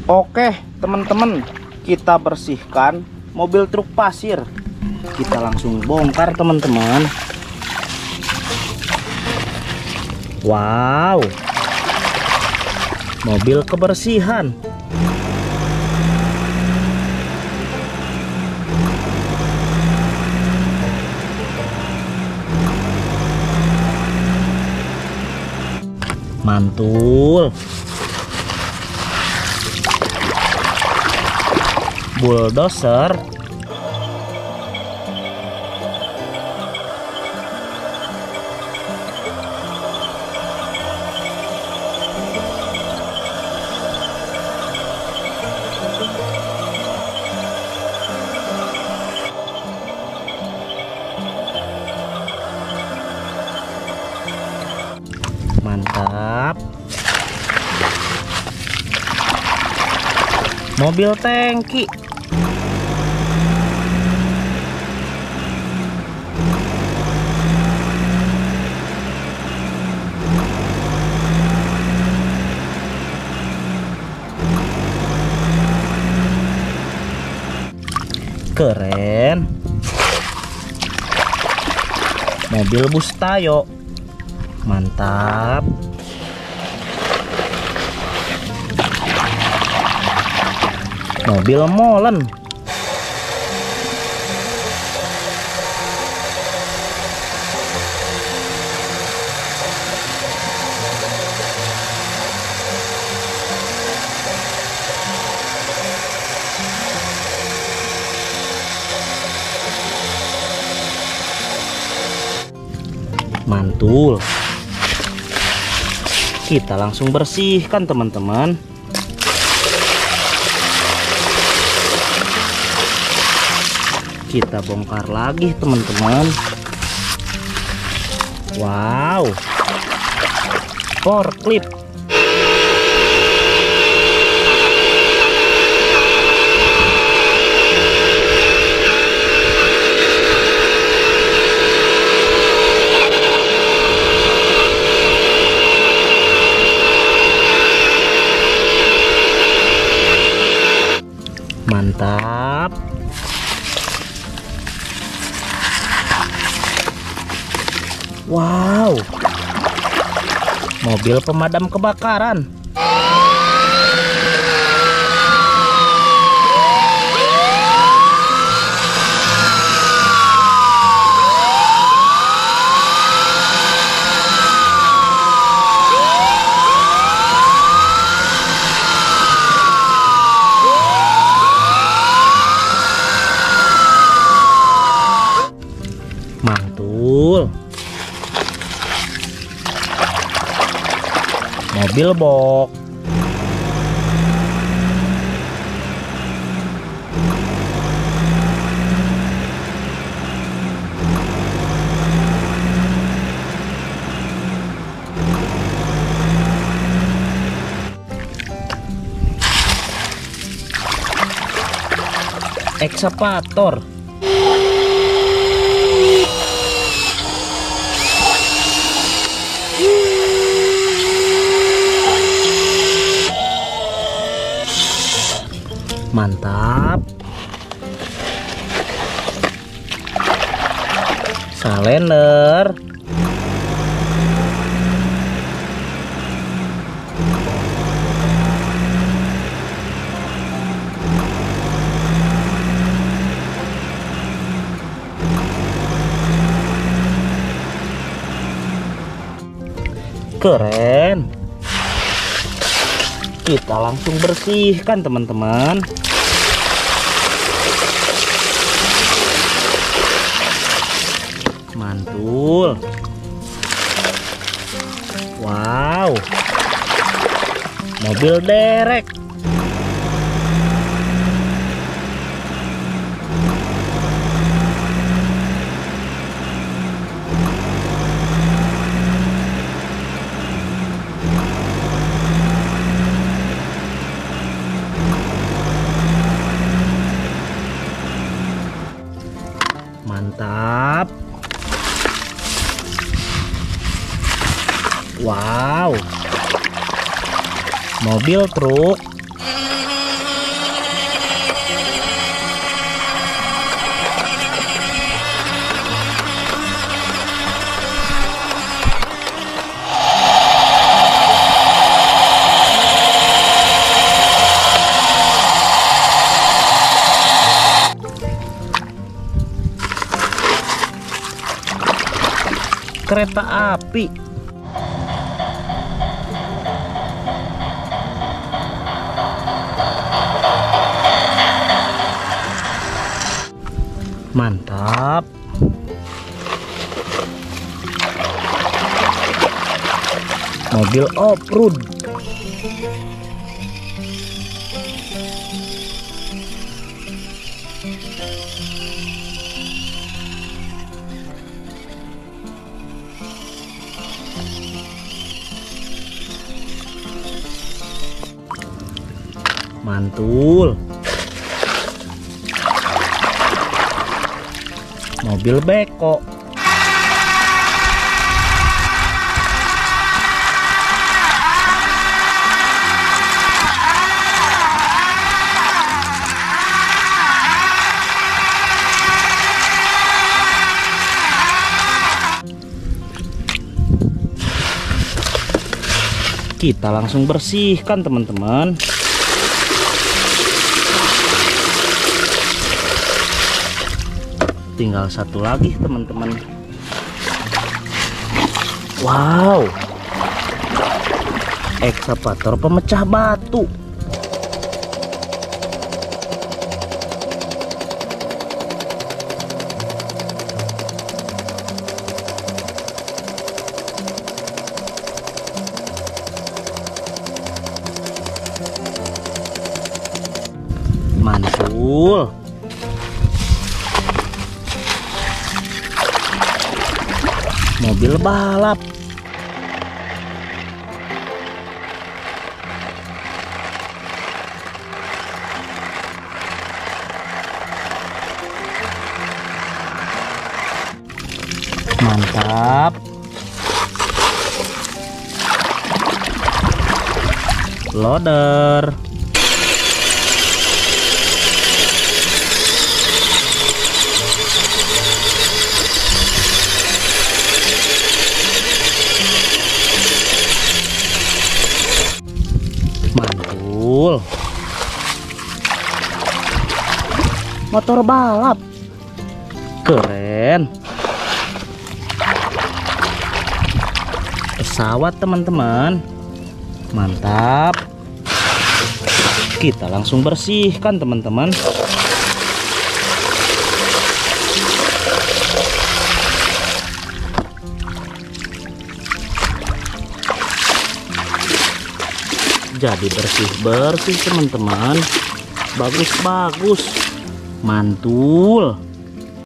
Oke teman-teman, kita bersihkan mobil truk pasir. Kita langsung bongkar teman-teman. Wow, mobil kebersihan. Mantul. Bulldozer. Mantap. Mobil tangki. Keren. Mobil bus Tayo. Mantap. Mobil molen. Mantul. Kita langsung bersihkan teman-teman. Kita bongkar lagi teman-teman. Wow, forklift. Mantap. Wow, mobil pemadam kebakaran. Mantul. Mobil box. Ekskavator. Mantap. Salender. Keren. Kita langsung bersihkan teman-teman. Mantul. Wow, mobil derek. Mantap. Wow, mobil truk. kereta api. Mantap. Mobil off-road. Mantul. Mobil beko. Kita langsung bersihkan teman-teman. Tinggal satu lagi teman-teman. Wow, ekskavator pemecah batu. Mantul. Mobil balap. Mantap. Loader. Mantul. Motor balap. Keren. Pesawat teman-teman. Mantap. Kita langsung bersihkan teman-teman. Jadi bersih-bersih teman-teman. Bagus-bagus. Mantul.